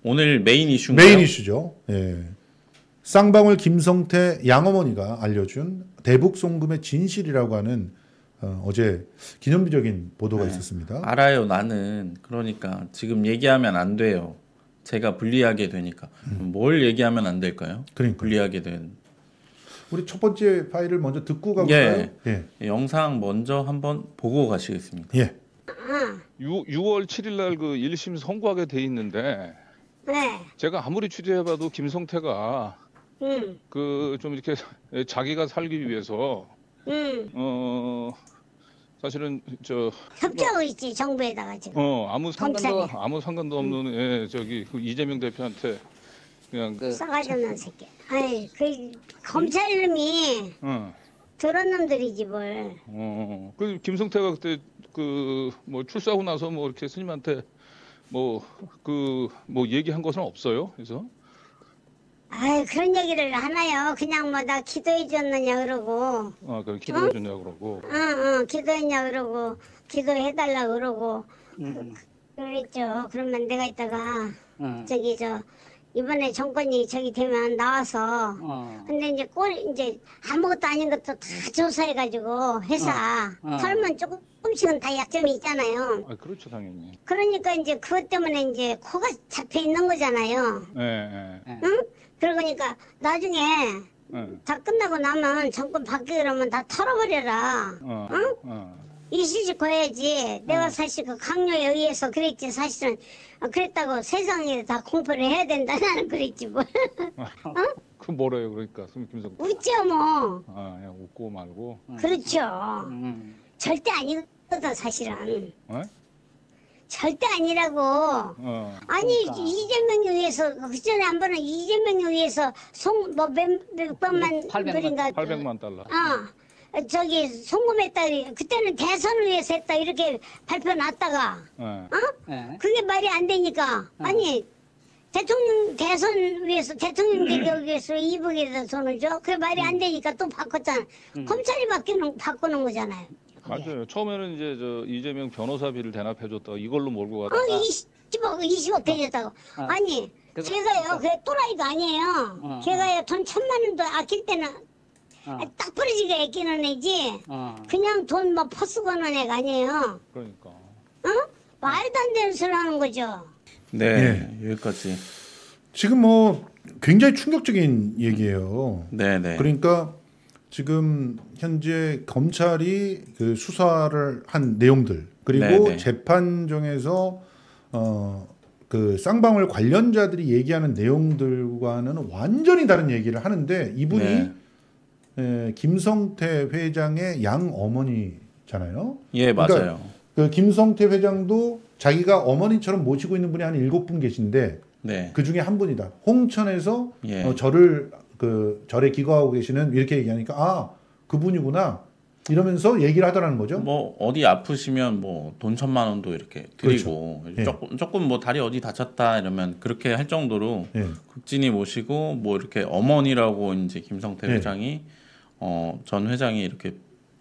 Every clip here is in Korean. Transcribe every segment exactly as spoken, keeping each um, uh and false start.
오늘 메인 이슈인가요? 메인 이슈죠. 예. 쌍방울 김성태 양어머니가 알려준 대북 송금의 진실이라고 하는 어, 어제 기념비적인 보도가 네. 있었습니다. 알아요. 나는 그러니까 지금 얘기하면 안 돼요. 제가 불리하게 되니까. 음. 뭘 얘기하면 안 될까요? 그러니까 불리하게 된. 우리 첫 번째 파일을 먼저 듣고 가볼까요? 예. 예. 영상 먼저 한번 보고 가시겠습니다. 예. 유월 칠일 날 그 일 심 선고하게 돼 있는데 네. 제가 아무리 취재해봐도 김성태가 음. 그 좀 이렇게 자기가 살기 위해서 음. 어 사실은 저 협조하고 있지 정부에다가 지금. 어 아무 상관도 검찰이. 아무 상관도 없는 음. 예, 저기 그 이재명 대표한테 그냥 그 싸가지 없는 새끼. 아이 그 검찰놈이 어. 저런 놈들이지 뭘. 어. 그 김성태가 그때 그 뭐 출소하고 나서 뭐 이렇게 스님한테 뭐 그 뭐 얘기한 것은 없어요. 그래서 아이 그런 얘기를 하나요. 그냥 뭐 나 기도해 줬느냐 그러고. 아, 그 기도해 줬냐 그러고. 응, 응, 기도했냐 그러고 기도해 달라 그러고. 음. 그, 그랬죠. 그러면 내가 이따가 음. 저기 저 이번에 정권이 저기 되면 나와서. 어. 근데 이제 꼴 이제 아무것도 아닌 것도 다 조사해가지고 회사 어. 어. 털면 조금씩은 다 약점이 있잖아요. 아, 그렇죠 당연히. 그러니까 이제 그것 때문에 이제 코가 잡혀 있는 거잖아요. 예, 예. 응? 그러니까 나중에 예. 다 끝나고 나면 정권 바뀌고 그러면 다 털어버려라. 어. 응? 어. 이실직 거야지. 내가 사실 그 강요에 의해서 그랬지. 사실은 어, 그랬다고 세상에 다 공포를 해야 된다. 나는 그랬지 뭘. 어? 그 뭐래요 그러니까 김성태. 웃죠 뭐. 아, 그냥 웃고 말고. 그렇죠. 음. 절대 아니거든 사실은. 어? 절대 아니라고. 어. 아니 그러니까. 이재명에 의해서 그 전에 한 번은 이재명에 의해서 송뭐몇 백만 팔백만, 불인가 팔백만 달러. 어 저기 송금했다. 그때는 대선을 위해서 했다 이렇게 발표 났다가 예. 어 예. 그게 말이 안 되니까 아니 대통령 대선 위해서 대통령 되기 위해서 이북에다 돈을 줘? 그게 말이 안 되니까 또 바꿨잖아. 음. 검찰이 바뀌는 바꾸는 거잖아요. 맞아요. 처음에는 이제 저 이재명 변호사비를 대납해줬다가 이걸로 몰고 어 가다가 이십억 이십억 되겠다고. 어. 아니 그래서- 제가요 그게 또라이가 아니에요. 어. 걔가요 돈 천만 원도 아낄 때는 어. 딱 부러지게 아끼는 애지. 어. 그냥 돈 뭐 퍼쓰고는 애가 아니에요. 그러니까. 어? 말도 안 되는 소리 하는 거죠. 네, 여기까지. 지금 뭐 굉장히 충격적인 얘기예요. 네, 네. 그러니까 지금 현재 검찰이 그 수사를 한 내용들 그리고 네네. 재판정에서 어 그 쌍방울 관련자들이 얘기하는 내용들과는 완전히 다른 얘기를 하는데 이분이 네. 에, 김성태 회장의 양 어머니잖아요. 예, 그러니까 맞아요. 그 김성태 회장도 자기가 어머니처럼 모시고 있는 분이 한 일곱 분 계신데 네. 그 중에 한 분이다. 홍천에서 예. 어, 절을 그 절에 기거하고 계시는 이렇게 얘기하니까 아 그분이구나 이러면서 얘기를 하더라는 거죠. 뭐 어디 아프시면 뭐 돈 천만 원도 이렇게 드리고 예. 조금 조금 뭐 다리 어디 다쳤다 이러면 그렇게 할 정도로 예. 극진히 모시고 뭐 이렇게 어머니라고 이제 김성태 예. 회장이 어, 전 회장이 이렇게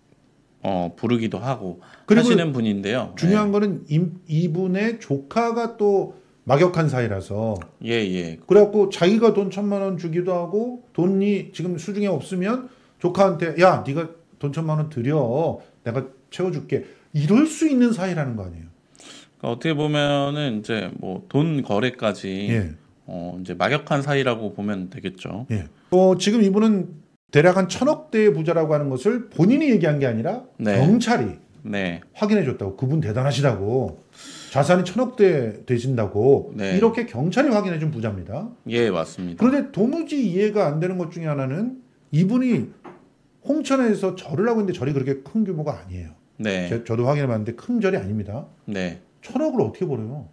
어, 부르기도 하고 그리고 하시는 분인데요. 중요한 예. 거는 이, 이분의 조카가 또 막역한 사이라서 예, 예. 그래갖고 자기가 돈 천만 원 주기도 하고 돈이 지금 수중에 없으면 조카한테 야 네가 돈 천만 원 드려 내가 채워줄게 이럴 수 있는 사이라는 거 아니에요. 그러니까 어떻게 보면은 이제 뭐 돈 거래까지 예. 어, 이제 막역한 사이라고 보면 되겠죠. 예. 어, 지금 이분은 대략 한 천억대의 부자라고 하는 것을 본인이 얘기한 게 아니라 네. 경찰이 네. 확인해 줬다고. 그분 대단하시다고. 자산이 천억대 되신다고. 네. 이렇게 경찰이 확인해 준 부자입니다. 예, 맞습니다. 그런데 도무지 이해가 안 되는 것 중에 하나는 이분이 홍천에서 절을 하고 있는데 절이 그렇게 큰 규모가 아니에요. 네. 제, 저도 확인해 봤는데 큰 절이 아닙니다. 네. 천억을 어떻게 벌어요?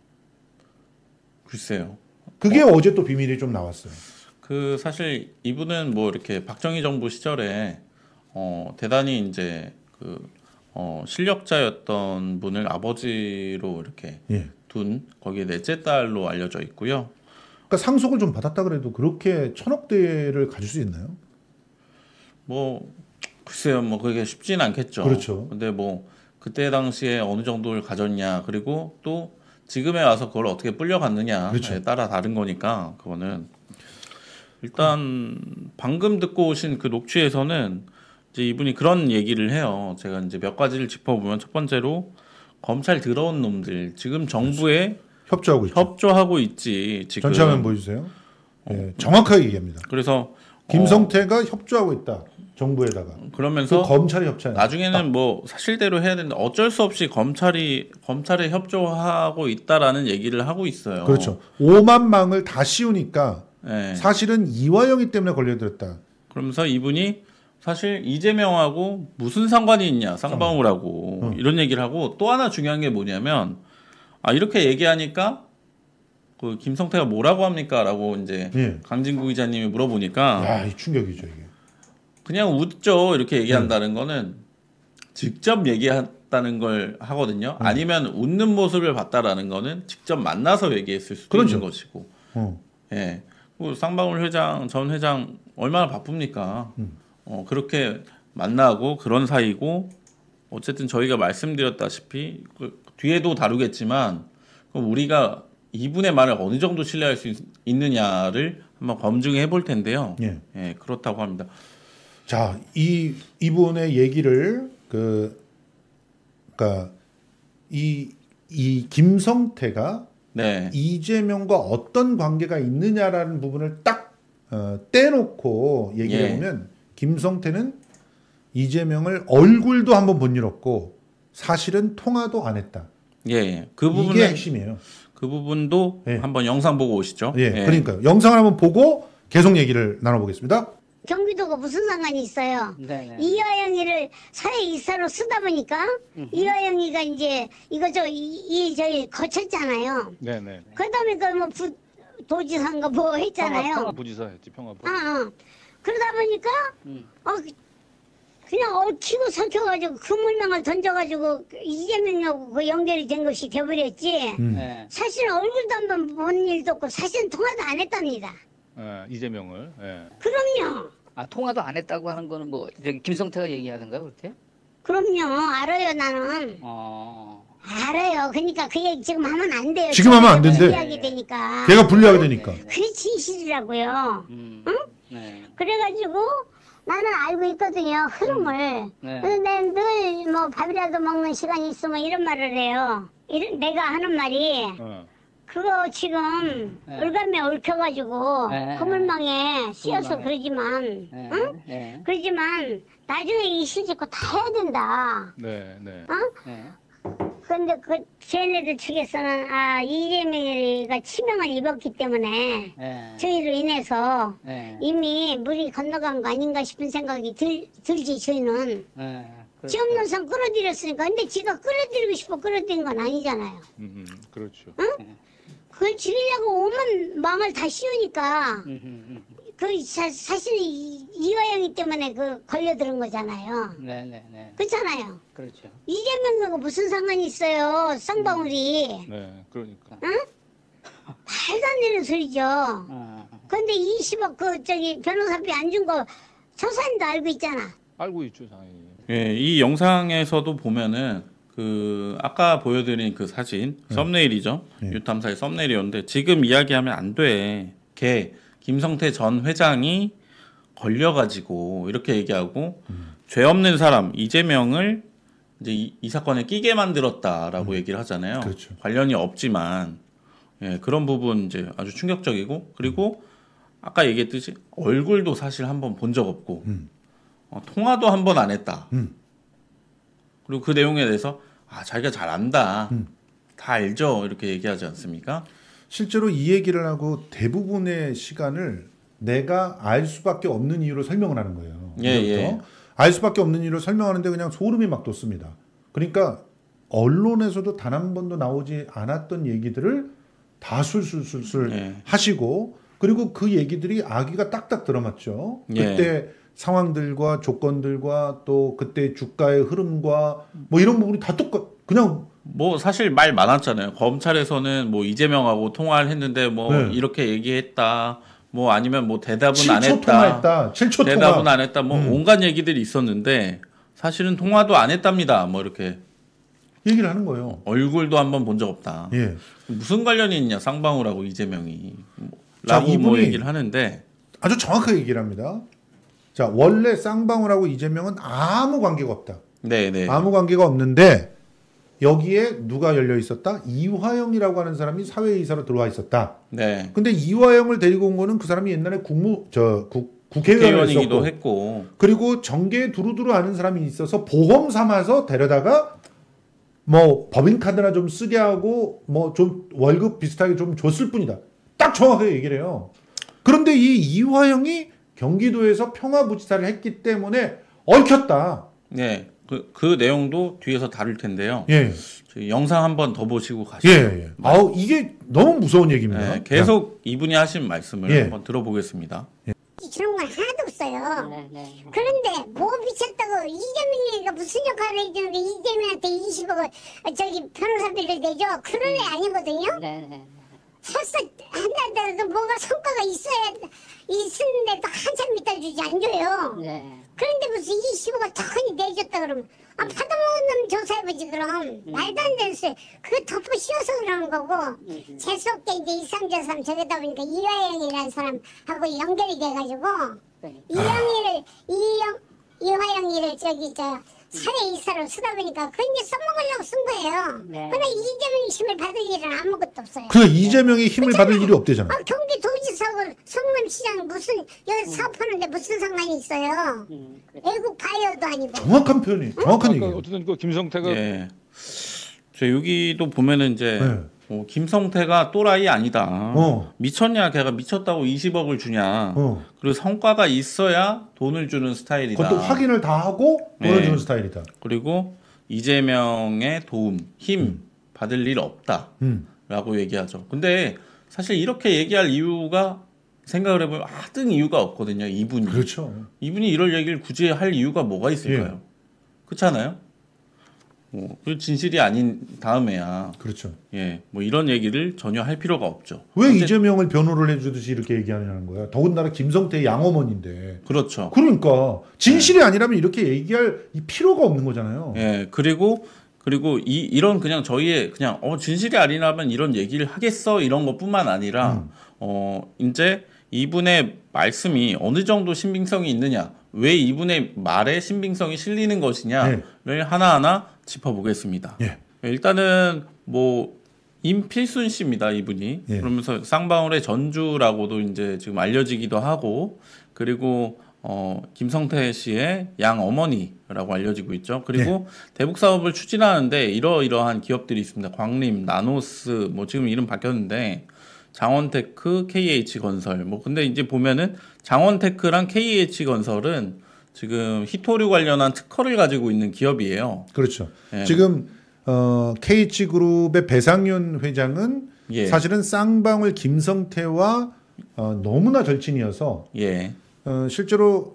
글쎄요. 그게 어. 어제 또 비밀이 좀 나왔어요. 그 사실 이분은 뭐 이렇게 박정희 정부 시절에 어 대단히 이제 그 어 실력자였던 분을 아버지로 이렇게 예. 둔 거기에 넷째 딸로 알려져 있고요. 그러니까 상속을 좀 받았다 그래도 그렇게 천억대를 가질 수 있나요? 뭐 글쎄요, 뭐 그게 쉽지는 않겠죠. 그렇죠. 근데 뭐 그때 당시에 어느 정도를 가졌냐 그리고 또 지금에 와서 그걸 어떻게 불려갔느냐에 그렇죠. 따라 다른 거니까 그거는 일단 방금 듣고 오신 그 녹취에서는 이제 이분이 그런 얘기를 해요. 제가 이제 몇 가지를 짚어보면 첫 번째로 검찰 들어온 놈들 지금 정부에 협조하고 있죠. 협조하고 있지 지금. 전체 화면 보여주세요. 예, 정확하게 얘기합니다. 그래서 김성태가 협조하고 있다. 정부에다가. 어, 그러면서 그 검찰이 협조해. 나중에는 뭐 사실대로 해야 되는데 어쩔 수 없이 검찰이 검찰에 협조하고 있다라는 얘기를 하고 있어요. 그렇죠. 오만 망을 다 씌우니까 네. 사실은 이화영이 때문에 걸려들었다. 그러면서 이분이 사실 이재명하고 무슨 상관이 있냐 쌍방울하고 어. 이런 얘기를 하고 또 하나 중요한 게 뭐냐면 아 이렇게 얘기하니까 그 김성태가 뭐라고 합니까라고 이제 예. 강진구 기자님이 물어보니까 야, 이 충격이죠 이게. 그냥 웃죠 이렇게 얘기한다는 네. 거는 직접 얘기했다는 걸 하거든요. 음. 아니면 웃는 모습을 봤다라는 거는 직접 만나서 얘기했을 수도 그렇죠. 있는 것이고. 어. 예. 그 쌍방울 회장 전 회장 얼마나 바쁩니까? 음. 어, 그렇게 만나고 그런 사이고 어쨌든 저희가 말씀드렸다시피 그 뒤에도 다루겠지만 그럼 우리가 이분의 말을 어느 정도 신뢰할 수 있, 있느냐를 한번 검증해 볼 텐데요. 예. 예, 그렇다고 합니다. 자, 이 이분의 얘기를 그 그러니까 이 이 김성태가 네. 이재명과 어떤 관계가 있느냐라는 부분을 딱 어, 떼놓고 얘기를 예. 해보면 김성태는 이재명을 얼굴도 한번 본 일 없고 사실은 통화도 안 했다. 예, 예. 그 이게 부분은 핵심이에요. 그 부분도 예. 한번 영상 보고 오시죠. 예, 그러니까요. 영상을 한번 보고 계속 얘기를 나눠보겠습니다. 경기도가 무슨 상관이 있어요? 네네. 이화영이를 사회 이사로 쓰다 보니까 이화영이가 이제 이거 저 이, 이 저희 거쳤잖아요. 네네. 그다음에 그뭐 도지사인가 뭐 했잖아요. 부지사 했지 평화부. 아, 아. 그러다 보니까 음. 어, 그냥 얽히고 설켜가지고 그 물망을 던져가지고 이재명하고 그 연결이 된 것이 돼버렸지. 음. 네. 사실은 얼굴도 한번 본 일도 없고 사실은 통화도 안 했답니다. 예, 이재명을. 예. 그럼요. 아 통화도 안 했다고 하는 거는 뭐 저기 김성태가 얘기하던가 그렇게? 그럼요. 알아요 나는. 어. 알아요. 그러니까 그 얘기 지금 하면 안 돼요. 지금 하면 안 된대. 이야기 되니까. 걔가 불리하게 되니까. 그게 진실이라고요. 음. 네. 그래가지고 나는 알고 있거든요. 흐름을. 네. 근데 늘 뭐 밥이라도 먹는 시간이 있으면 이런 말을 해요. 이런, 내가 하는 말이 어. 그거 지금 네. 올감에 얽혀가지고 네. 그물망에 씌어서 그물망에. 그러지만 네. 응? 네. 그러지만 나중에 이실 짓고 다 해야 된다. 네, 네. 네. 그런데 그 쟤네들 측에서는 아 이재명이가 치명을 입었기 때문에 네. 저희로 인해서 네. 이미 물이 건너간 거 아닌가 싶은 생각이 들, 들지 저희는. 네. 그렇죠. 지 없는 상 끌어들였으니까. 근데 지가 끌어들이고 싶어 끌어들인 건 아니잖아요. 음, 음, 그렇죠. 그걸 죽이려고 오만 망을 다 씌우니까 음, 음, 음. 그 사, 사실 이, 이화영이 때문에 그 걸려드는 거잖아요. 네, 네, 네. 그렇잖아요. 그렇죠. 이재명하고 무슨 상관이 있어요. 쌍방울이. 네, 그러니까. 말도 안 되는 소리죠. 어. 근데 이십억 그 저기 변호사비 안 준 거 저 사람도 알고 있잖아. 알고 있죠, 당연히. 예, 이 영상에서도 보면은 그 아까 보여드린 그 사진 썸네일이죠. 네. 유탐사의 썸네일이었는데 지금 이야기하면 안 돼. 걔 김성태 전 회장이 걸려가지고 이렇게 얘기하고 죄 없는 사람 이재명을 이제 이, 이 사건에 끼게 만들었다라고 얘기를 하잖아요. 그렇죠. 관련이 없지만 예, 그런 부분 이제 아주 충격적이고 그리고 아까 얘기했듯이 얼굴도 사실 한번 본 적 없고 음. 어, 통화도 한 번 안 했다. 음. 그리고 그 내용에 대해서 아 자기가 잘 안다. 음. 다 알죠. 이렇게 얘기하지 않습니까? 실제로 이 얘기를 하고 대부분의 시간을 내가 알 수밖에 없는 이유로 설명을 하는 거예요. 예, 이제부터. 예. 알 수밖에 없는 이유로 설명하는데 그냥 소름이 막 돋습니다. 그러니까 언론에서도 단 한 번도 나오지 않았던 얘기들을 다 술술술술 예. 하시고 그리고 그 얘기들이 아기가 딱딱 들어맞죠. 예. 그때 상황들과 조건들과 또 그때 주가의 흐름과 뭐 이런 부분이 다 똑같 그냥 뭐 사실 말 많았잖아요. 검찰에서는 뭐 이재명하고 통화를 했는데 뭐 네. 이렇게 얘기했다. 뭐 아니면 뭐 대답은 안 칠 초 했다. 통화했다. 칠 초 대답은 통화. 안 했다. 뭐 음. 온갖 얘기들이 있었는데 사실은 통화도 안 했답니다. 뭐 이렇게 얘기를 하는 거예요. 얼굴도 한번 본 적 없다. 예. 무슨 관련이 있냐 쌍방울하고 이재명이 자, 라고 뭐 이분이 얘기를 하는데 아주 정확하게 얘기를 합니다. 자, 원래 쌍방울하고 이재명은 아무 관계가 없다. 네네. 아무 관계가 없는데 여기에 누가 열려 있었다? 이화영이라고 하는 사람이 사회이사로 들어와 있었다. 네. 근데 이화영을 데리고 온 거는 그 사람이 옛날에 국무 저 국, 국회의원을 국회의원이기도 했었고 했고 그리고 정계에 두루두루 아는 사람이 있어서 보험 삼아서 데려다가 뭐 법인카드나 좀 쓰게 하고 뭐 좀 월급 비슷하게 좀 줬을 뿐이다. 딱 정확하게 얘기를 해요. 그런데 이 이화영이 경기도에서 평화부지사를 했기 때문에 얽혔다. 네. 그, 그 내용도 뒤에서 다룰 텐데요. 예. 저희 영상 한번 더 보시고 가시죠. 예, 예. 아우 이게 너무 무서운 얘기입니다. 네, 계속 이분이 하신 말씀을 예. 한번 들어보겠습니다. 그런 건 하나도 없어요. 네, 네. 그런데 뭐 미쳤다고 이재명이가 무슨 역할을 해주는데 이재명한테 이십억을 저기 변호사비를 내죠? 그런 애 아니거든요. 네, 네. 설사 한다더라도 뭔가 성과가 있어야 있었는데도 한참 있다 주지 안 줘요. 네. 그런데 무슨 이십억을 턱하니 내줬다 그러면 아 받아먹은 놈 조사해보지 그럼. 말도 안 되는 소리. 그거 덮어 씌워서 그러는 거고 재수없게 이제 이삼저삼 저기다 보니까 이화영이라는 사람하고 연결이 돼가지고 네. 이영희를 이영 이화영이를 저기 저 사회이사로 쓰다 보니까 그건 이제 써먹으려고 쓴 거예요. 네. 그러나 이재명이 힘을 받을 일은 아무것도 없어요. 그 이재명이 힘을 받을 일이 없대잖아. 아, 경기도지사하고 성남시장 무슨 여기 사업하는데 무슨 상관이 있어요. 음, 그래. 외국 바이어도 아니고. 정확한 표현이, 정확한 아까 얘기예요. 어쨌든 그 김성태가 예. 저 여기도 보면은 이제 네. 어, 김성태가 또라이 아니다. 어. 미쳤냐? 걔가 미쳤다고 이십억을 주냐? 어. 그리고 성과가 있어야 돈을 주는 스타일이다. 그것도 확인을 다 하고 돈을 네. 주는 스타일이다. 그리고 이재명의 도움, 힘 받을 일 없다. 음. 라고 얘기하죠. 근데 사실 이렇게 얘기할 이유가 생각을 해보면 하등 이유가 없거든요. 이분이. 그렇죠. 이분이 이럴 얘기를 굳이 할 이유가 뭐가 있을까요? 그렇지 않아요? 뭐, 그 진실이 아닌 다음에야 그렇죠. 예, 뭐 이런 얘기를 전혀 할 필요가 없죠. 왜 어째- 이재명을 변호를 해주듯이 이렇게 얘기하냐는 거야. 더군다나 김성태의 양어머니인데. 그렇죠. 그러니까 진실이 아니라면 이렇게 얘기할 이 필요가 없는 거잖아요. 예, 그리고 그리고 이 이런 그냥 저희의 그냥 어 진실이 아니라면 이런 얘기를 하겠어 이런 것뿐만 아니라 음. 어 이제 이분의 말씀이 어느 정도 신빙성이 있느냐, 왜 이분의 말에 신빙성이 실리는 것이냐를 하나하나 짚어보겠습니다. 예. 일단은 뭐 임필순 씨입니다, 이분이. 예. 그러면서 쌍방울의 전주라고도 이제 지금 알려지기도 하고, 그리고 어 김성태 씨의 양 어머니라고 알려지고 있죠. 그리고 대북 사업을 추진하는데 이러이러한 기업들이 있습니다. 광림, 나노스, 뭐 지금 이름 바뀌었는데 장원테크, 케이에이치건설. 뭐 근데 이제 보면은 장원테크랑 케이에이치건설은 지금 히토류 관련한 특허를 가지고 있는 기업이에요. 그렇죠. 예. 지금 어, 케이에이치그룹의 배상윤 회장은 예. 사실은 쌍방울 김성태와 어, 너무나 절친이어서 예. 어, 실제로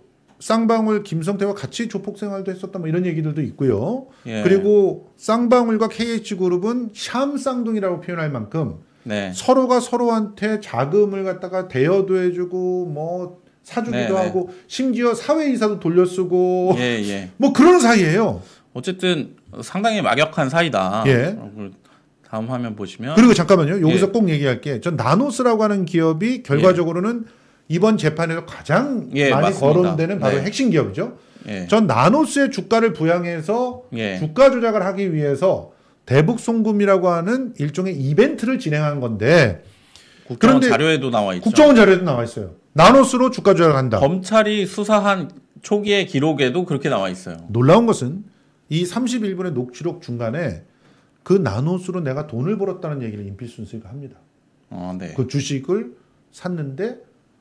쌍방울 김성태와 같이 조폭 생활도 했었다 뭐 이런 얘기들도 있고요. 예. 그리고 쌍방울과 케이에이치그룹은 샴쌍둥이라고 표현할 만큼 네. 서로가 서로한테 자금을 갖다가 대여도 해주고 뭐 사주기도 네, 네. 하고 심지어 사회이사도 돌려쓰고 예, 예. 뭐 그런 사이예요. 어쨌든 상당히 막역한 사이다. 예. 어, 다음 화면 보시면 그리고 잠깐만요. 여기서 예. 꼭 얘기할게. 전 나노스라고 하는 기업이 결과적으로는 이번 재판에서 가장 예, 많이 맞습니다. 거론되는 바로 네. 핵심 기업이죠. 예. 전 나노스의 주가를 부양해서 예. 주가 조작을 하기 위해서 대북 송금이라고 하는 일종의 이벤트를 진행한 건데 국정원 그런데 자료에도 나와 있죠. 국정원 자료에도 나와 있어요. 나노스로 주가 조작을 한다. 검찰이 수사한 초기의 기록에도 그렇게 나와 있어요. 놀라운 것은 이 삼십일 분의 녹취록 중간에 그 나노스로 내가 돈을 벌었다는 얘기를 임필순 씨가 합니다. 어, 네. 그 주식을 샀는데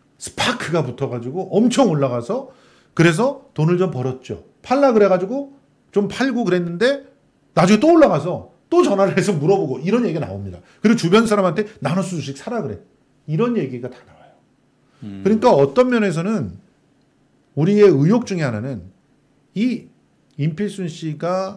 스파크가 붙어가지고 엄청 올라가서 그래서 돈을 좀 벌었죠. 팔라 그래가지고 좀 팔고 그랬는데 나중에 또 올라가서 또 전화를 해서 물어보고 이런 얘기가 나옵니다. 그리고 주변 사람한테 나노스 주식 사라 그래. 이런 얘기가 다 나와요. 음. 그러니까 어떤 면에서는 우리의 의혹 중에 하나는 이 임필순 씨가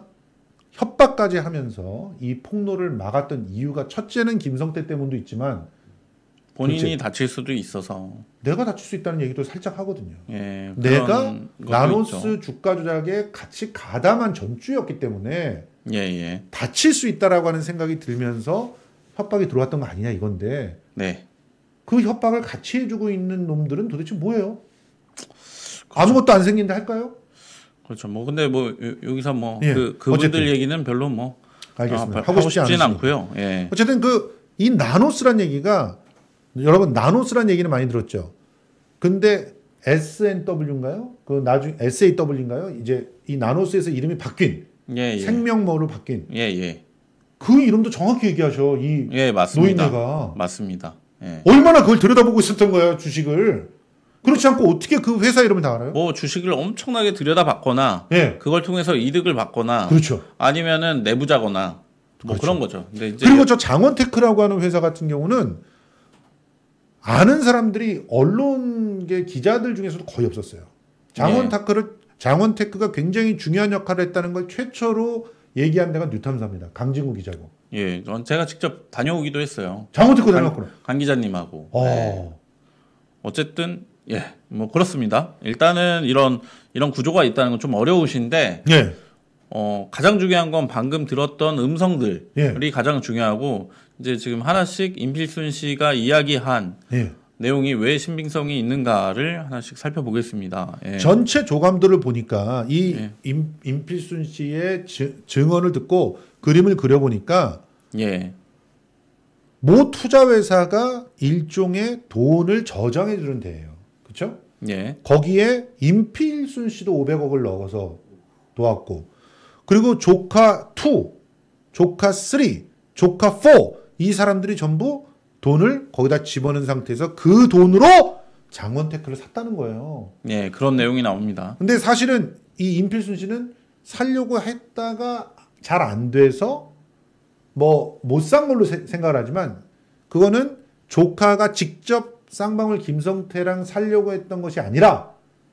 협박까지 하면서 이 폭로를 막았던 이유가 첫째는 김성태 때문도 있지만 본인이 그렇지. 다칠 수도 있어서. 내가 다칠 수 있다는 얘기도 살짝 하거든요. 예, 내가 그런 것도 나노스 있죠. 주가 조작에 같이 가담한 전주였기 때문에 예, 예. 다칠 수 있다라고 하는 생각이 들면서 협박이 들어왔던 거 아니냐 이건데 네. 그 협박을 같이 해주고 있는 놈들은 도대체 뭐예요? 아무것도 안 생긴다 할까요? 그렇죠. 뭐 근데 뭐 요- 여기서 뭐 예, 그 그분들 어쨌든. 얘기는 별로 뭐 알겠습니다. 아, 하고 싶지 싶진 않으시니까. 않고요. 예. 어쨌든 그 이 나노스란 얘기가 여러분 나노스란 얘기는 많이 들었죠. 근데 에스엔더블유인가요? 그 나중 에스에이더블유인가요? 이제 이 나노스에서 이름이 바뀐 예, 예. 생명모로 바뀐 예, 예. 그 이름도 정확히 얘기하셔. 이 예, 맞습니다. 노인네가 맞습니다. 예. 얼마나 그걸 들여다보고 있었던 거예요 주식을. 그렇지 않고 어떻게 그 회사 이름을 다 알아요? 뭐 주식을 엄청나게 들여다봤거나 예, 그걸 통해서 이득을 받거나 그렇죠. 아니면은 내부자거나 뭐 그렇죠. 그런 거죠. 근데 이제 그리고 저 장원테크라고 하는 회사 같은 경우는 아는 사람들이 언론계 기자들 중에서도 거의 없었어요. 장원테크를 장원테크가 굉장히 중요한 역할을 했다는 걸 최초로 얘기한 데가 뉴탐사입니다. 강진구 기자고. 예, 전 제가 직접 다녀오기도 했어요. 장원테크 강- 다녔구나. 강 기자님하고. 어. 네. 어쨌든 예, 뭐 그렇습니다. 일단은 이런 이런 구조가 있다는 건 좀 어려우신데 예, 어, 가장 중요한 건 방금 들었던 음성들이 예. 가장 중요하고 이제 지금 하나씩 임필순 씨가 이야기한 예. 내용이 왜 신빙성이 있는가를 하나씩 살펴보겠습니다. 예. 전체 조감도를 보니까 이 예. 임, 임필순 씨의 지- 증언을 듣고 그림을 그려보니까 예, 모 투자회사가 일종의 돈을 저장해 주는 데예요. 그렇죠? 예, 거기에 임필순 씨도 오백억을 넣어서 도왔고 그리고 조카 투, 조카 쓰리, 조카 포 이 사람들이 전부 돈을 거기다 집어넣은 상태에서 그 돈으로 장원테크를 샀다는 거예요. 예, 그런 내용이 나옵니다. 근데 사실은 이 임필순 씨는 살려고 했다가 잘 안 돼서 뭐 못 산 걸로 세- 생각을 하지만 그거는 조카가 직접 쌍방울 김성태랑 살려고 했던 것이 아니라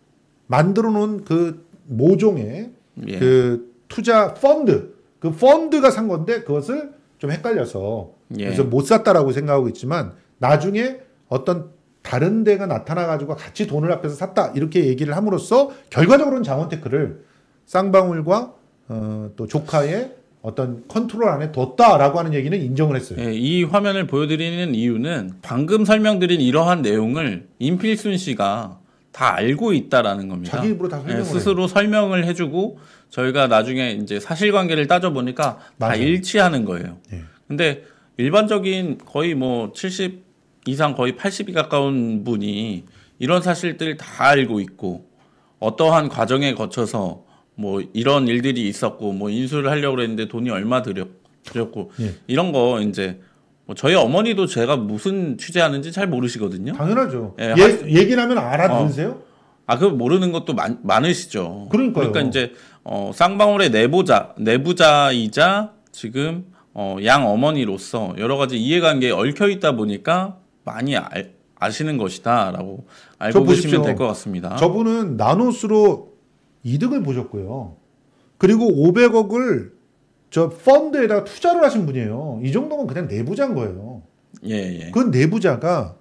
만들어 놓은 그 모종의 예, 그 투자 펀드 그 펀드가 산 건데 그것을 좀 헷갈려서 예. 그래서 못 샀다라고 생각하고 있지만 나중에 어떤 다른 데가 나타나 가지고 같이 돈을 합해서 샀다 이렇게 얘기를 함으로써 결과적으로는 장원테크를 쌍방울과 어, 또 조카의 어떤 컨트롤 안에 뒀다라고 하는 얘기는 인정을 했어요. 예, 이 화면을 보여드리는 이유는 방금 설명드린 이러한 내용을 임필순 씨가 다 알고 있다라는 겁니다. 자기 입으로 다 설명을 예, 스스로 설명을 해주고 저희가 나중에 이제 사실관계를 따져보니까 다 맞아요. 일치하는 거예요. 예. 근데 일반적인 거의 뭐 칠십 이상 거의 팔십이 가까운 분이 이런 사실들 다 알고 있고 어떠한 과정에 거쳐서 뭐 이런 일들이 있었고 뭐 인수를 하려고 했는데 돈이 얼마 들였, 들였고 예. 이런 거 이제 뭐 저희 어머니도 제가 무슨 취재하는지 잘 모르시거든요. 당연하죠. 예, 예, 얘기를 하면 알아들으세요? 아, 그 모르는 것도 많, 많으시죠. 그러니까요. 그러니까 이제 어, 쌍방울의 내부자, 내부자이자 지금 어, 양 어머니로서 여러 가지 이해관계에 얽혀 있다 보니까 많이 알, 아시는 것이다라고 저 알고 보십시오. 계시면 될 것 같습니다. 저분은 나노스로 이득을 보셨고요. 그리고 오백억을 저 펀드에다가 투자를 하신 분이에요. 이 정도면 그냥 내부자인 거예요. 예, 예. 그 내부자가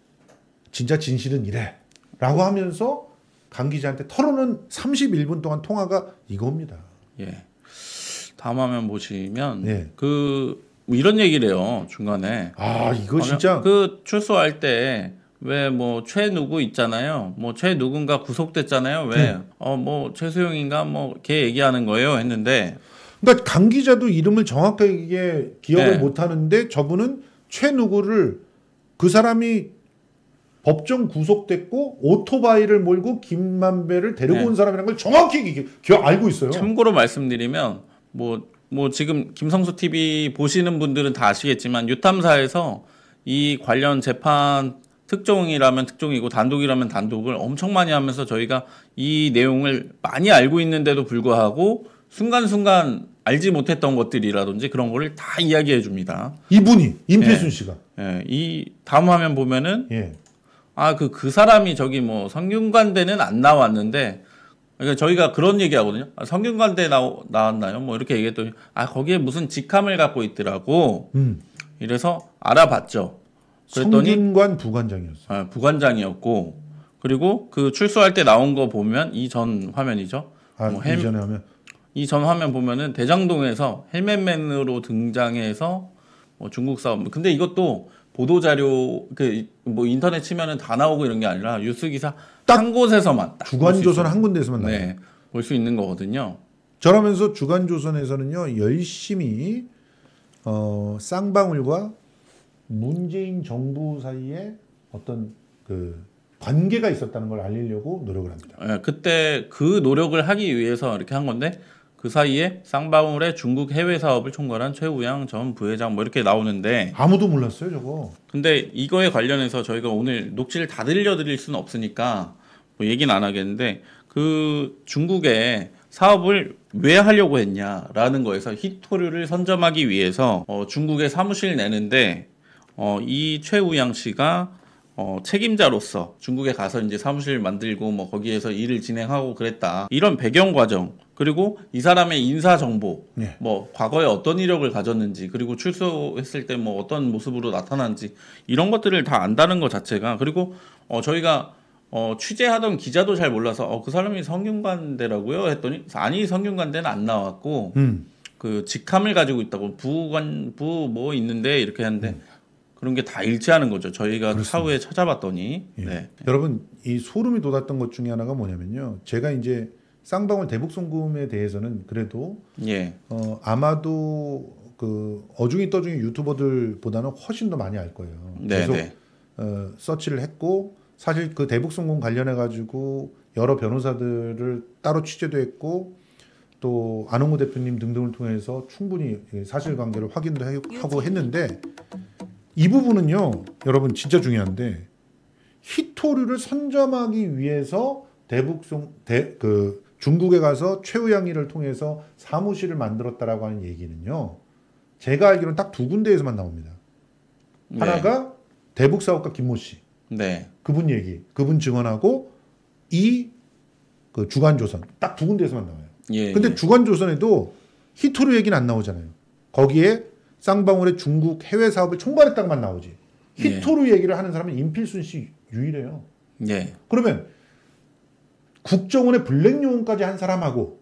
진짜 진실은 이래 라고 하면서 강 기자한테 털어놓은 삼십일 분 동안 통화가 이겁니다. 예. 다음 화면 보시면 예. 그뭐 이런 얘기를 해요. 중간에. 아 이거 진짜 그 출소할 때 왜 뭐 최 누구 있잖아요. 뭐 최 누군가 구속됐잖아요. 왜? 어 뭐 최수용인가 뭐 걔 얘기하는 거예요. 했는데 그러니까 강 기자도 이름을 정확하게 기억을 네. 못 하는데 저분은 최 누구를 그 사람이 법정 구속됐고 오토바이를 몰고 김만배를 데리고 네. 온 사람이라는 걸 정확히 기, 기, 알고 있어요. 참고로 말씀드리면 뭐 뭐 지금 김성수 티비 보시는 분들은 다 아시겠지만 유탐사에서 이 관련 재판 특종이라면 특종이고 단독이라면 단독을 엄청 많이 하면서 저희가 이 내용을 많이 알고 있는데도 불구하고 순간순간 알지 못했던 것들이라든지 그런 거를 다 이야기해 줍니다. 이분이 임필순 예. 씨가 예, 이 다음 화면 보면은 예. 아, 그, 그 사람이 저기 뭐 성균관대는 안 나왔는데, 그러니까 저희가 그런 얘기 하거든요. 아, 성균관대 나, 나왔나요? 뭐 이렇게 얘기했더니, 아, 거기에 무슨 직함을 갖고 있더라고. 음. 이래서 알아봤죠. 그랬더니 성균관 부관장이었어요. 아, 부관장이었고 그리고 그 출소할 때 나온 거 보면 이 전 화면이죠. 아, 뭐 헬- 이전에 하면 이 전 화면 보면은 대장동에서 헬멧맨으로 등장해서 뭐 중국 사업. 근데 이것도 보도 자료 그 뭐 인터넷 치면은 다 나오고 이런 게 아니라 뉴스 기사 딱 한 곳에서만 딱 주간조선 한 군데에서만 나와요. 네, 볼 수 있는 거거든요. 저러면서 주간조선에서는요 열심히 어, 쌍방울과 문재인 정부 사이에 어떤 그 관계가 있었다는 걸 알리려고 노력을 합니다. 예, 그때 그 노력을 하기 위해서 이렇게 한 건데 그 사이에 쌍방울의 중국 해외 사업을 총괄한 최우양 전 부회장 뭐 이렇게 나오는데 아무도 몰랐어요 저거. 근데 이거에 관련해서 저희가 오늘 녹취를 다 들려드릴 수는 없으니까 뭐 얘기는 안 하겠는데 그 중국에 사업을 왜 하려고 했냐라는 거에서 히토류를 선점하기 위해서 어, 중국에 사무실 내는데 어, 이 최우양 씨가 어, 책임자로서 중국에 가서 이제 사무실 만들고 뭐 거기에서 일을 진행하고 그랬다. 이런 배경 과정 그리고 이 사람의 인사 정보, 네. 뭐 과거에 어떤 이력을 가졌는지 그리고 출소했을 때 뭐 어떤 모습으로 나타난지 이런 것들을 다 안다는 것 자체가 그리고 어, 저희가 어, 취재하던 기자도 잘 몰라서 어, 그 사람이 성균관대라고요 했더니 아니 성균관대는 안 나왔고 음. 그 직함을 가지고 있다고 부관 부 뭐 있는데 이렇게 하는데 음. 그런 게 다 일치하는 거죠. 저희가 그렇습니다. 차후에 찾아봤더니 예. 네. 여러분 이 소름이 돋았던 것 중에 하나가 뭐냐면요. 제가 이제 쌍방울 대북송금에 대해서는 그래도 예. 어, 아마도 그 어중이 떠중이 유튜버들보다는 훨씬 더 많이 알 거예요. 네, 계속 네. 어, 서치를 했고 사실 그 대북송금 관련해 가지고 여러 변호사들을 따로 취재도 했고 또 안홍구 대표님 등등을 통해서 충분히 사실관계를 확인도 해- 하고 했는데 이 부분은요 여러분 진짜 중요한데 히토류를 선점하기 위해서 대북송 대, 그 중국에 가서 최우양이를 통해서 사무실을 만들었다라고 하는 얘기는요 제가 알기로는 딱 두 군데에서만 나옵니다. 하나가 대북 사업가 김모 씨 네. 그분 얘기 그분 증언하고 이 그 주간조선 딱 두 군데에서만 나와요. 예. 근데 예. 주간조선에도 히토류 얘기는 안 나오잖아요. 거기에 쌍방울의 중국 해외 사업을 총괄했다고만 나오지. 히토류 얘기를 하는 사람은 임필순 씨 유일해요. 예. 그러면 국정원의 블랙 요원까지 한 사람하고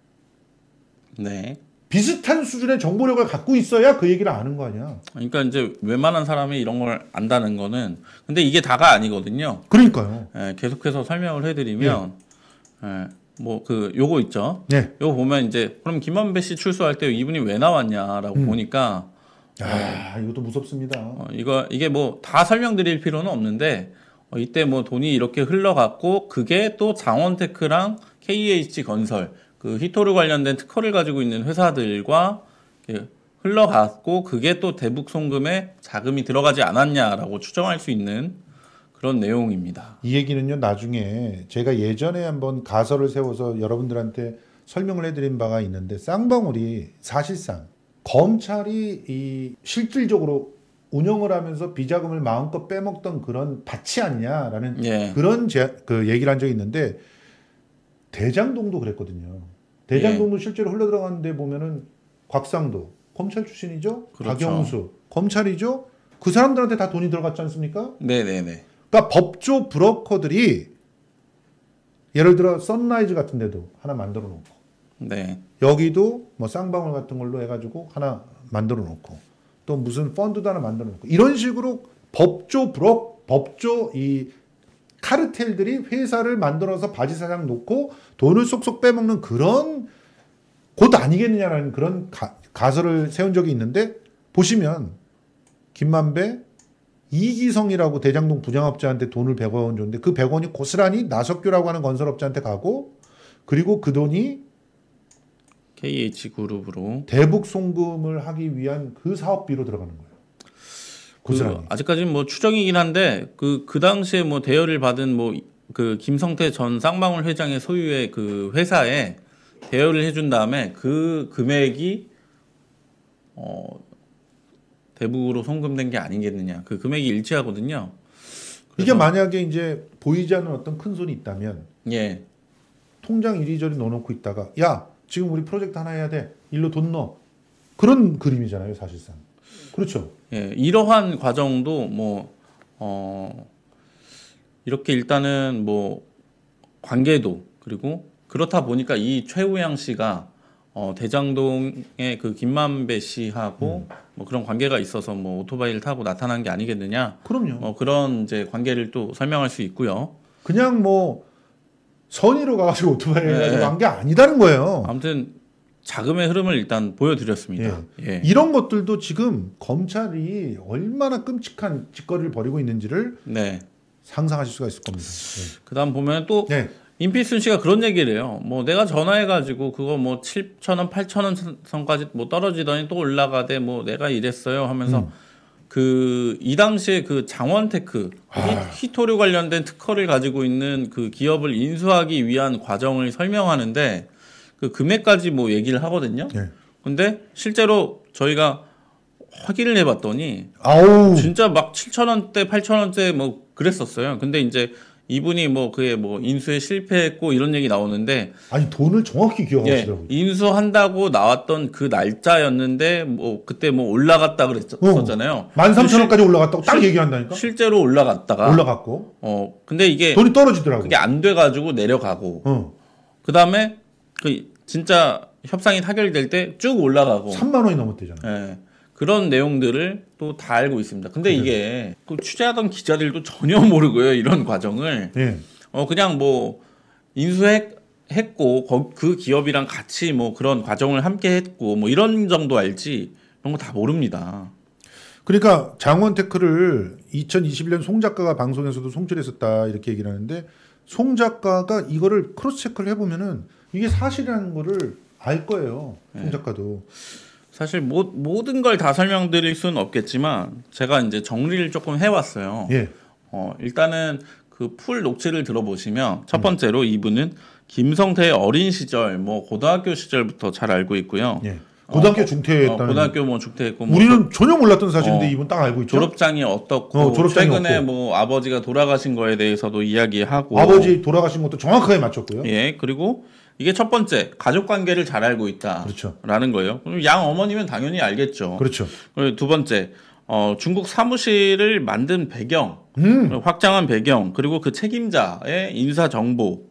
네. 비슷한 수준의 정보력을 갖고 있어야 그 얘기를 아는 거 아니야. 그러니까 이제 웬만한 사람이 이런 걸 안다는 거는 근데 이게 다가 아니거든요. 그러니까요. 예, 계속해서 설명을 해드리면 예, 뭐 그 요거 있죠. 네. 요거 보면 이제 그럼 김만배 씨 출소할 때 이분이 왜 나왔냐라고 음. 보니까 아, 이것도 무섭습니다. 어, 이거 이게 뭐 다 설명드릴 필요는 없는데 어, 이때 뭐 돈이 이렇게 흘러갔고 그게 또 장원테크랑 케이에이치 건설 그 히토류 관련된 특허를 가지고 있는 회사들과 이렇게 흘러갔고 그게 또 대북 송금에 자금이 들어가지 않았냐라고 추정할 수 있는 그런 내용입니다. 이 얘기는요 나중에 제가 예전에 한번 가설을 세워서 여러분들한테 설명을 해드린 바가 있는데 쌍방울이 사실상 검찰이 이 실질적으로 운영을 하면서 비자금을 마음껏 빼먹던 그런 밭이 아니냐라는 예. 그런 제, 그 얘기를 한 적이 있는데 대장동도 그랬거든요. 대장동도 실제로 흘러 들어갔는데 보면은 곽상도 검찰 출신이죠. 그렇죠. 박영수 검찰이죠. 그 사람들한테 다 돈이 들어갔지 않습니까? 네네네. 그러니까 법조 브로커들이 예를 들어 선라이즈 같은 데도 하나 만들어 놓고 네. 여기도 뭐 쌍방울 같은 걸로 해가지고 하나 만들어 놓고 또 무슨 펀드도 하나 만들어 놓고 이런 식으로 법조 브로 법조 이 카르텔들이 회사를 만들어서 바지 사장 놓고 돈을 쏙쏙 빼먹는 그런 곳 아니겠느냐라는 그런 가, 가설을 세운 적이 있는데 보시면 김만배 이기성이라고 대장동 부장업자한테 돈을 백억 원 줬는데 그 백 원이 고스란히 나석규라고 하는 건설업자한테 가고 그리고 그 돈이 케이에이치 그룹으로 대북 송금을 하기 위한 그 사업비로 들어가는 거예요. 고스란히. 그 아직까지는 뭐 추정이긴 한데 그 그 당시에 뭐 대여를 받은 뭐 그 김성태 전 쌍방울 회장의 소유의 그 회사에 대여를 해준 다음에 그 금액이 어 대북으로 송금된 게 아니겠느냐. 그 금액이 일치하거든요. 이게 그래서- 만약에 이제 보이지 않는 어떤 큰 손이 있다면 예. 통장 이리저리 넣어놓고 있다가 야 지금 우리 프로젝트 하나 해야 돼 일로 돈 넣어 그런 그림이잖아요 사실상. 그렇죠. 예, 이러한 과정도 뭐 어 이렇게 일단은 뭐 관계도 그리고 그렇다 보니까 이 최우양 씨가 어 대장동의 그 김만배 씨하고 음. 뭐 그런 관계가 있어서 뭐 오토바이를 타고 나타난 게 아니겠느냐. 그럼요. 뭐 그런 이제 관계를 또 설명할 수 있고요. 그냥 뭐 선의로 가가지고 오토바이를 가지고 네. 한 게 아니다는 거예요. 아무튼 자금의 흐름을 일단 보여드렸습니다. 예. 예. 이런 것들도 지금 검찰이 얼마나 끔찍한 짓거리를 벌이고 있는지를 네. 상상하실 수가 있을 겁니다. 예. 그다음 보면 또 네. 임필순 씨가 그런 얘기를 해요. 뭐 내가 전화해가지고 그거 뭐 칠천 원, 팔천 원 선까지 뭐 떨어지더니 또 올라가대 뭐 내가 이랬어요 하면서 음. 그 이 당시에 그 장원테크 아. 히토류 관련된 특허를 가지고 있는 그 기업을 인수하기 위한 과정을 설명하는데 그 금액까지 뭐 얘기를 하거든요. 네. 근데 실제로 저희가 확인을 해봤더니 아우. 진짜 막 칠천 원대, 팔천 원대 뭐 그랬었어요. 근데 이제 이분이 뭐 그게 뭐 인수에 실패했고 이런 얘기 나오는데 아니 돈을 정확히 기억하시더라고요. 예, 인수한다고 나왔던 그 날짜였는데 뭐 그때 뭐 올라갔다 그랬었잖아요. 어, 만 삼천 원까지 올라갔다고 딱 실, 얘기한다니까. 실제로 올라갔다가 올라갔고. 어 근데 이게 돈이 떨어지더라고. 그게 안 돼가지고 내려가고. 어. 그 다음에 그 진짜 협상이 타결될 때 쭉 올라가고. 삼만 원이 넘었대잖아요. 예. 그런 내용들을 또 다 알고 있습니다. 근데 그래. 이게 또 취재하던 기자들도 전혀 모르고요. 이런 과정을. 예. 어 그냥 뭐 인수했고 그 기업이랑 같이 뭐 그런 과정을 함께 했고 뭐 이런 정도 알지 이런 거 다 모릅니다. 그러니까 장원테크를 이천이십일 년 송 작가가 방송에서도 송출했었다 이렇게 얘기를 하는데 송 작가가 이거를 크로스 체크를 해보면은 이게 사실이라는 거를 알 거예요. 송 작가도. 네. 사실 모, 모든 걸 다 설명드릴 수는 없겠지만 제가 이제 정리를 조금 해왔어요. 예. 어, 일단은 그 풀 녹취를 들어보시면 첫 번째로 음. 이분은 김성태의 어린 시절, 뭐 고등학교 시절부터 잘 알고 있고요. 예. 고등학교 어, 중퇴했다는. 어, 고등학교 뭐 중퇴했고. 뭐 우리는 전혀 몰랐던 사실인데 어, 이분 딱 알고 있죠. 졸업장이 어떻고 어, 졸업장이 최근에 없고. 뭐 아버지가 돌아가신 거에 대해서도 이야기하고. 아버지 돌아가신 것도 정확하게 맞췄고요. 예, 그리고. 이게 첫 번째 가족 관계를 잘 알고 있다라는 그렇죠. 거예요. 그럼 양 어머니면 당연히 알겠죠. 그렇죠. 그리고 두 번째 어, 중국 사무실을 만든 배경, 음. 확장한 배경, 그리고 그 책임자의 인사 정보,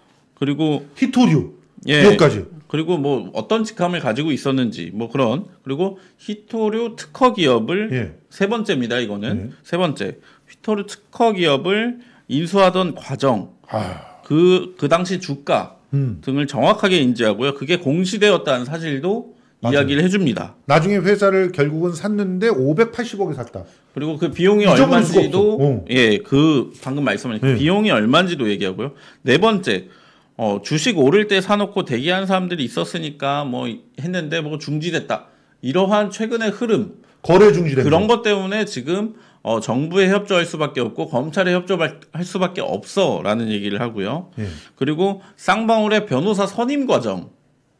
그리고 히토류 예, 기업까지. 그리고 뭐 어떤 직함을 가지고 있었는지 뭐 그런 그리고 히토류 특허 기업을 예. 세 번째입니다. 이거는 예. 세 번째 히토류 특허 기업을 인수하던 과정, 그그 그 당시 주가. 음. 등을 정확하게 인지하고요. 그게 공시되었다는 사실도 맞아요. 이야기를 해줍니다. 나중에 회사를 결국은 샀는데 오백팔십억에 샀다. 그리고 그 비용이 얼마인지도 어. 예, 그 방금 말씀하신 네. 그 비용이 얼마인지도 얘기하고요. 네 번째, 어, 주식 오를 때 사놓고 대기한 사람들이 있었으니까 뭐 했는데 뭐 중지됐다. 이러한 최근의 흐름, 거래 중지된 그런 것 때문에 지금 어, 정부에 협조할 수밖에 없고 검찰에 협조할 수밖에 없어라는 얘기를 하고요. 예. 그리고 쌍방울의 변호사 선임 과정,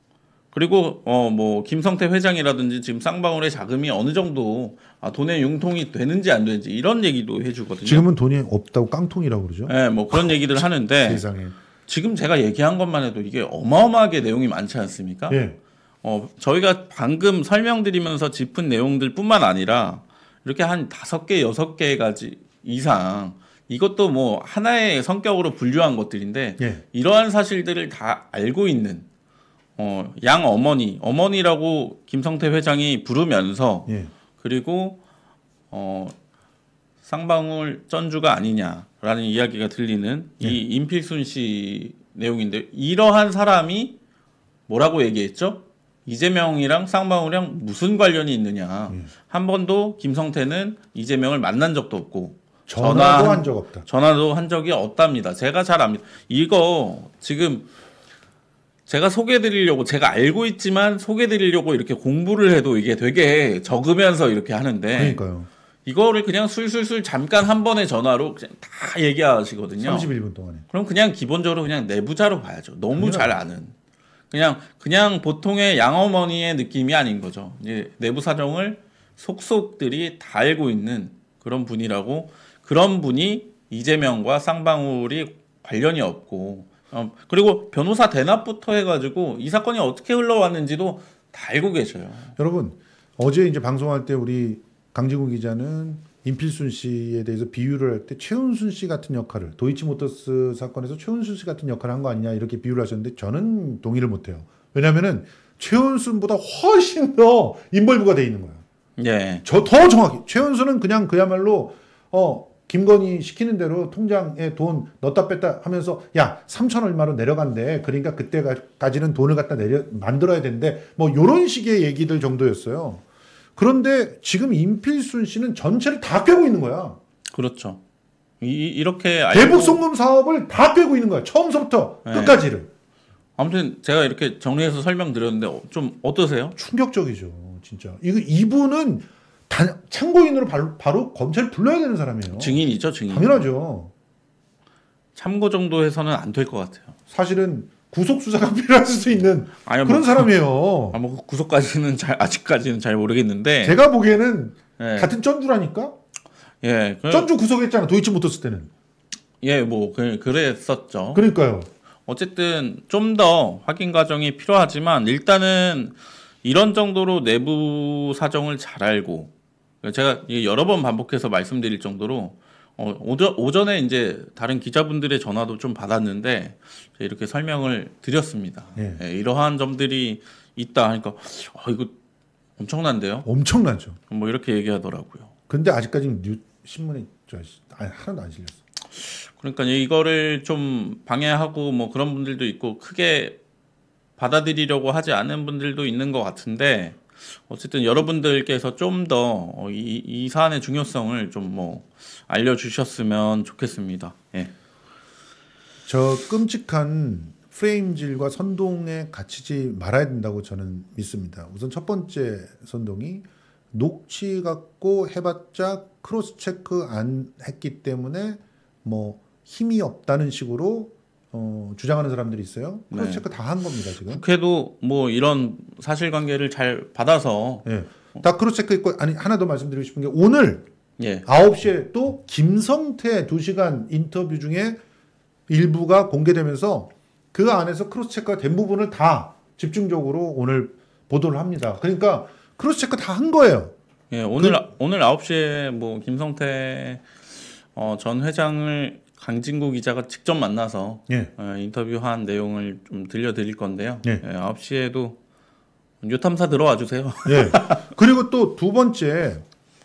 그리고 어, 뭐 김성태 회장이라든지 지금 쌍방울의 자금이 어느 정도 아, 돈의 융통이 되는지 안 되는지 이런 얘기도 해주거든요. 지금은 돈이 없다고 깡통이라고 그러죠. 네, 뭐 그런 얘기를 하는데 세상에. 지금 제가 얘기한 것만 해도 이게 어마어마하게 내용이 많지 않습니까? 예. 어, 저희가 방금 설명드리면서 짚은 내용들뿐만 아니라 이렇게 한 다섯 개, 여섯 개까지 이상 이것도 뭐 하나의 성격으로 분류한 것들인데 예. 이러한 사실들을 다 알고 있는 어, 양 어머니, 어머니라고 김성태 회장이 부르면서 예. 그리고 어, 쌍방울 전주가 아니냐라는 이야기가 들리는 예. 이 임필순 씨 내용인데 이러한 사람이 뭐라고 얘기했죠? 이재명이랑 쌍방울이랑 무슨 관련이 있느냐. 음. 한 번도 김성태는 이재명을 만난 적도 없고 전화도 한 적 없다. 전화도 한 적이 없답니다. 제가 잘 압니다. 이거 지금 제가 소개해드리려고 제가 알고 있지만 소개해드리려고 이렇게 공부를 해도 이게 되게 적으면서 이렇게 하는데 그러니까요. 이거를 그냥 술술술 잠깐 한 번의 전화로 그냥 다 얘기하시거든요. 삼십일 분 동안에. 그럼 그냥 기본적으로 그냥 내부자로 봐야죠. 너무 잘 아는. 그냥 그냥 보통의 양어머니의 느낌이 아닌 거죠. 이제 내부 사정을 속속들이 다 알고 있는 그런 분이라고. 그런 분이 이재명과 쌍방울이 관련이 없고 어, 그리고 변호사 대납부터 해가지고 이 사건이 어떻게 흘러왔는지도 다 알고 계셔요. 여러분 어제 이제 방송할 때 우리 강진구 기자는 임필순 씨에 대해서 비유를 할 때 최은순 씨 같은 역할을 도이치모터스 사건에서 최은순 씨 같은 역할을 한 거 아니냐 이렇게 비유를 하셨는데 저는 동의를 못해요. 왜냐하면은 최은순보다 훨씬 더 인벌브가 돼 있는 거야. 예. 저 더 정확히 최은순은 그냥 그야말로 어 김건희 시키는 대로 통장에 돈 넣었다 뺐다 하면서 야 삼천 얼마로 내려간대. 그러니까 그때까지는 돈을 갖다 내려 만들어야 된대. 뭐 요런 식의 얘기들 정도였어요. 그런데 지금 임필순 씨는 전체를 다 꿰고 있는 거야. 그렇죠. 이, 이렇게 알고 대북 송금 사업을 다 꿰고 있는 거야. 처음부터 네. 끝까지를. 아무튼 제가 이렇게 정리해서 설명드렸는데 좀 어떠세요? 충격적이죠. 진짜. 이거 이분은 단, 참고인으로 바로, 바로 검찰에 불러야 되는 사람이에요. 증인이죠, 증인. 당연하죠. 참고 정도 해서는 안 될 것 같아요. 사실은 구속 수사가 필요할 수도 있는 아니, 그런 뭐, 사람이에요. 아, 뭐 구속까지는 잘 아직까지는 잘 모르겠는데. 제가 보기에는 예. 같은 쩐주라니까. 예. 그, 쩐주 구속했잖아. 도이치모터스 때는. 예, 뭐 그, 그랬었죠. 그러니까요. 어쨌든 좀 더 확인 과정이 필요하지만 일단은 이런 정도로 내부 사정을 잘 알고 제가 여러 번 반복해서 말씀드릴 정도로 어, 오전, 오전에 이제 다른 기자분들의 전화도 좀 받았는데 이렇게 설명을 드렸습니다. 예. 예, 이러한 점들이 있다 하니까 어, 이거 엄청난데요? 엄청나죠. 뭐 이렇게 얘기하더라고요. 근데 아직까지 뉴 신문에 저 아니, 하나도 안 실렸어. 그러니까 이거를 좀 방해하고 뭐 그런 분들도 있고 크게 받아들이려고 하지 않은 분들도 있는 것 같은데 어쨌든 여러분들께서 좀 더 이 이 사안의 중요성을 좀 뭐 알려주셨으면 좋겠습니다. 예. 저 끔찍한 프레임질과 선동에 갇히지 말아야 된다고 저는 믿습니다. 우선 첫 번째 선동이 녹취 갖고 해봤자 크로스 체크 안 했기 때문에 뭐 힘이 없다는 식으로 어, 주장하는 사람들이 있어요. 크로스 네. 체크 다 한 겁니다 지금. 국회도 뭐 이런 사실관계를 잘 받아서 예, 다 크로스 체크 있고 아니 하나 더 말씀드리고 싶은 게 오늘 예. 아홉 시에 또 김성태 두 시간 인터뷰 중에 일부가 공개되면서 그 안에서 크로스 체크가 된 부분을 다 집중적으로 오늘 보도를 합니다. 그러니까 크로스 체크 다 한 거예요. 예, 오늘 오늘 아홉 시에 뭐 김성태 어, 전 회장을 강진구 기자가 직접 만나서 예. 어, 인터뷰한 내용을 좀 들려드릴 건데요. 예. 예, 아홉 시에도 유탐사 들어와 주세요. 예. 그리고 또 두 번째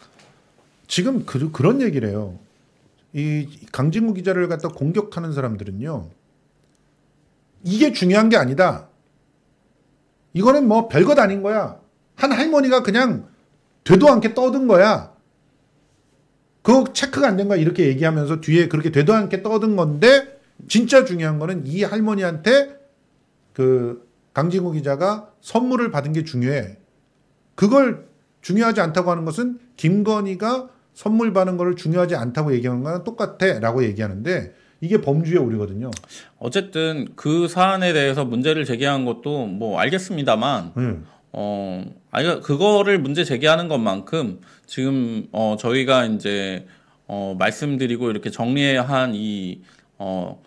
지금 그, 그런 얘기를 해요. 이 강진구 기자를 갖다 공격하는 사람들은요. 이게 중요한 게 아니다. 이거는 뭐 별것 아닌 거야. 한 할머니가 그냥 되도 않게 떠든 거야. 그거 체크가 안 된 거야. 이렇게 얘기하면서 뒤에 그렇게 되도 않게 떠든 건데 진짜 중요한 거는 이 할머니한테 그 강진구 기자가 선물을 받은 게 중요해. 그걸 중요하지 않다고 하는 것은 김건희가 선물 받는 거를 중요하지 않다고 얘기하는 거랑 똑같아 라고 얘기하는데 이게 범주의 오류거든요. 어쨌든 그 사안에 대해서 문제를 제기한 것도 뭐 알겠습니다만 음. 어, 아니 그거를 문제 제기하는 것만큼 지금 어 저희가 이제 어 말씀드리고 이렇게 정리한 이 어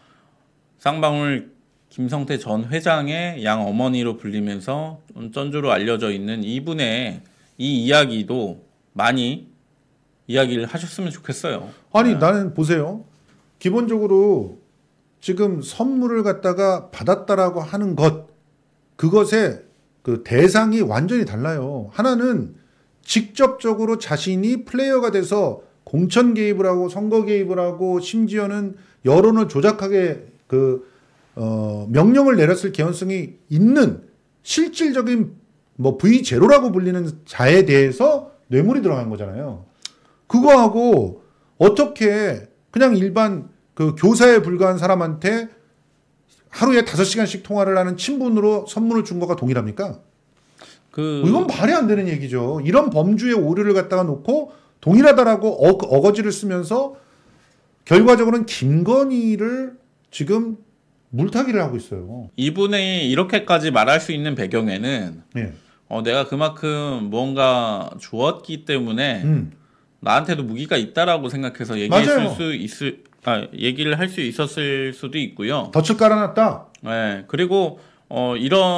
쌍방울 김성태 전 회장의 양 어머니로 불리면서 쩐주로 알려져 있는 이분의 이 이야기도 많이 이야기를 하셨으면 좋겠어요. 아니 네. 나는 보세요. 기본적으로 지금 선물을 갖다가 받았다라고 하는 것 그것의 그 대상이 완전히 달라요. 하나는 직접적으로 자신이 플레이어가 돼서 공천 개입을 하고 선거 개입을 하고 심지어는 여론을 조작하게 그 어, 명령을 내렸을 개연성이 있는 실질적인 뭐 브이 제로라고 불리는 자에 대해서 뇌물이 들어간 거잖아요. 그거하고 어떻게 그냥 일반 그 교사에 불과한 사람한테 하루에 다섯 시간씩 통화를 하는 친분으로 선물을 준 거가 동일합니까? 그 이건 말이 안 되는 얘기죠. 이런 범주의 오류를 갖다가 놓고 동일하다라고 어, 어거지를 쓰면서 결과적으로는 김건희를 지금 물타기를 하고 있어요. 이분이 이렇게까지 말할 수 있는 배경에는 예. 어, 내가 그만큼 뭔가 주었기 때문에 음. 나한테도 무기가 있다라고 생각해서 얘기했을 맞아요. 수 있을 아, 얘기를 할 수 있었을 수도 있고요. 덫을 깔아놨다. 네, 그리고 어,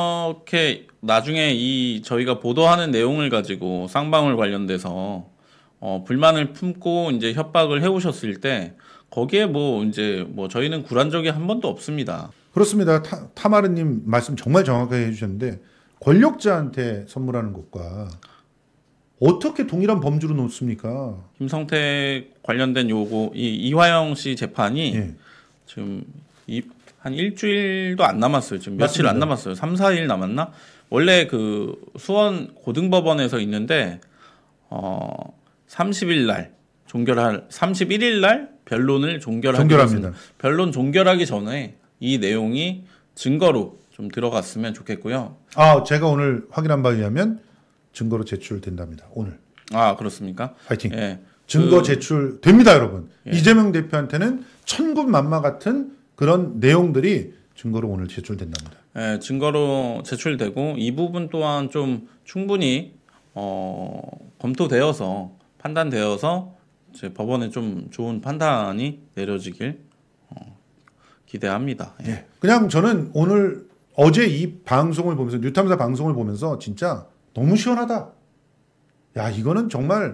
이렇게 나중에 이 저희가 보도하는 내용을 가지고 쌍방울 관련돼서 어, 불만을 품고 이제 협박을 해오셨을 때 거기에 뭐 이제 뭐 저희는 굴한 적이 한 번도 없습니다. 그렇습니다. 타, 타마르님 말씀 정말 정확하게 해주셨는데 권력자한테 선물하는 것과 어떻게 동일한 범주로 놓습니까? 김성태 관련된 요거 이 이화영 씨 재판이 예. 지금 이, 한 일주일도 안 남았어요. 지금 며칠 맞습니다. 안 남았어요. 삼, 사일 남았나? 원래 그 수원 고등법원에서 있는데 어 삼십일 날 종결할 삼십일일 날 변론을 종결하기로 종결합니다. 했습니다. 변론 종결하기 전에 이 내용이 증거로 좀 들어갔으면 좋겠고요. 아, 제가 오늘 확인한 바에 의하면 증거로 제출된답니다. 오늘. 아, 그렇습니까? 파이팅. 예. 증거 그- 제출됩니다, 여러분. 예. 이재명 대표한테는 천군만마 같은 그런 내용들이 증거로 오늘 제출된답니다. 예, 증거로 제출되고 이 부분 또한 좀 충분히 어, 검토되어서 판단되어서 이제 법원에 좀 좋은 판단이 내려지길 어, 기대합니다. 예. 예. 그냥 저는 오늘 어제 이 방송을 보면서 뉴탐사 방송을 보면서 진짜 너무 시원하다. 야, 이거는 정말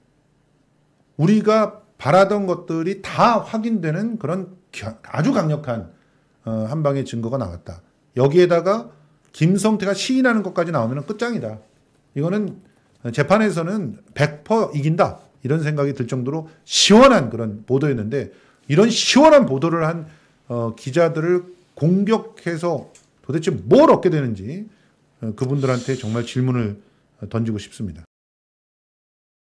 우리가 바라던 것들이 다 확인되는 그런 겨- 아주 강력한 어, 한 방의 증거가 나왔다. 여기에다가 김성태가 시인하는 것까지 나오면 끝장이다. 이거는 재판에서는 백 퍼센트 이긴다. 이런 생각이 들 정도로 시원한 그런 보도였는데 이런 시원한 보도를 한 어, 기자들을 공격해서 도대체 뭘 얻게 되는지 어, 그분들한테 정말 질문을 던지고 싶습니다.